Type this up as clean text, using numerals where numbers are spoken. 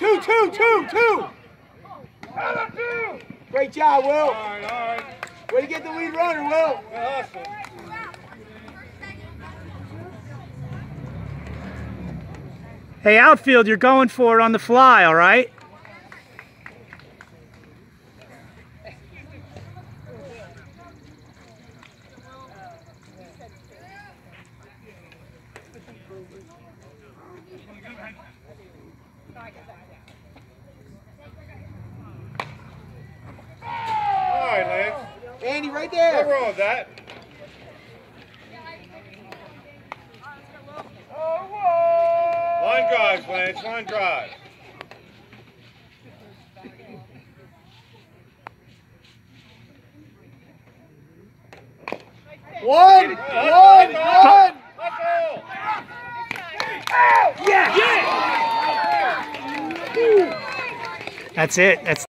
Two. Great job, Will. All right. Way to get the lead runner, Will. Good hustle. Hey, outfield, you're going for it on the fly, all right? All right, Lance. Andy, right there. What's wrong with that? Line drives, Lance. Line drives. One. Hustle. Yeah! That's it. That's